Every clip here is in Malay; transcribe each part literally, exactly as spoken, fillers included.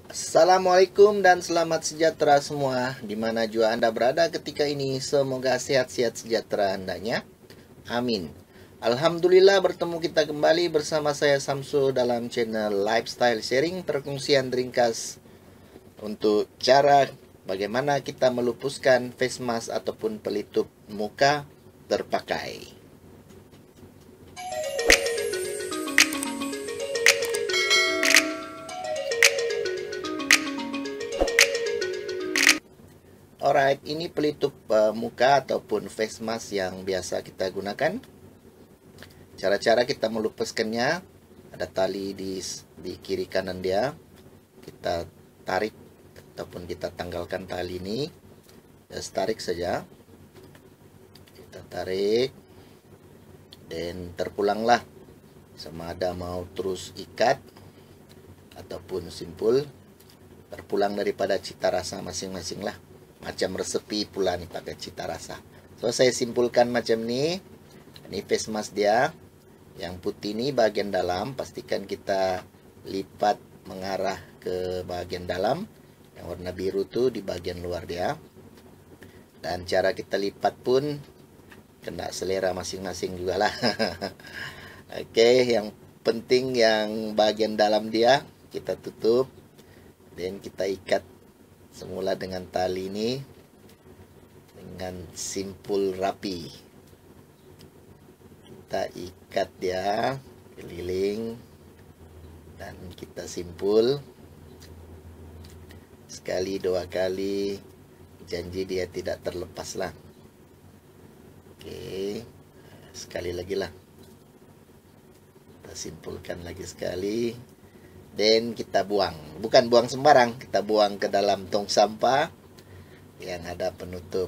Assalamualaikum dan selamat sejahtera semua di mana jua Anda berada ketika ini. Semoga sehat-sehat sejahtera Andanya. Amin. Alhamdulillah bertemu kita kembali bersama saya Samsu dalam channel Lifestyle Sharing, perkongsian ringkas untuk cara bagaimana kita melupuskan face mask ataupun pelitup muka terpakai. Alright, ini pelitup uh, muka ataupun face mask yang biasa kita gunakan. Cara-cara kita melupuskannya, ada tali di di kiri kanan dia. Kita tarik ataupun kita tanggalkan tali ini. Just tarik saja. Kita tarik dan terpulanglah. Sama ada mau terus ikat ataupun simpul, terpulang daripada cita rasa masing-masing lah. Macam resepi pula nih pakai cita rasa. So saya simpulkan macam ni. Ini face mask dia. Yang putih ni bagian dalam, pastikan kita lipat mengarah ke bagian dalam. Yang warna biru tu di bagian luar dia. Dan cara kita lipat pun kena selera masing-masing juga lah. Oke, yang penting yang bagian dalam dia kita tutup dan kita ikat semula dengan tali ini dengan simpul rapi. Kita ikat dia keliling dan kita simpul sekali dua kali, janji dia tidak terlepas lah. Oke, sekali lagi lah, kita simpulkan lagi sekali. Dan kita buang, bukan buang sembarang, kita buang ke dalam tong sampah yang ada penutup.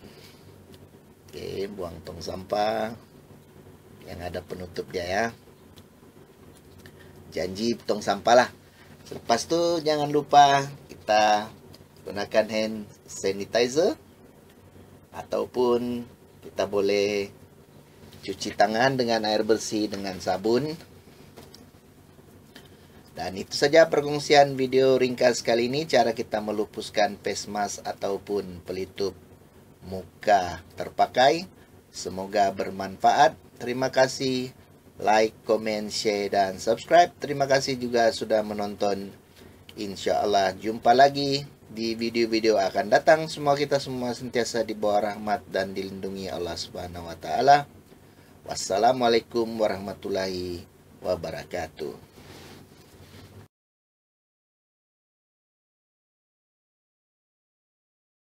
Oke, buang tong sampah yang ada penutup dia ya. Janji tong sampah lah. Lepas tu jangan lupa kita gunakan hand sanitizer ataupun kita boleh cuci tangan dengan air bersih dengan sabun. Dan itu saja perkongsian video ringkas kali ini, cara kita melupuskan face mask ataupun pelitup muka terpakai. Semoga bermanfaat. Terima kasih. Like, comment, share, dan subscribe. Terima kasih juga sudah menonton. Insya Allah jumpa lagi di video-video akan datang. Semoga kita semua sentiasa di bawah rahmat dan dilindungi Allah Subhanahu wa taala. Wassalamualaikum warahmatullahi wabarakatuh.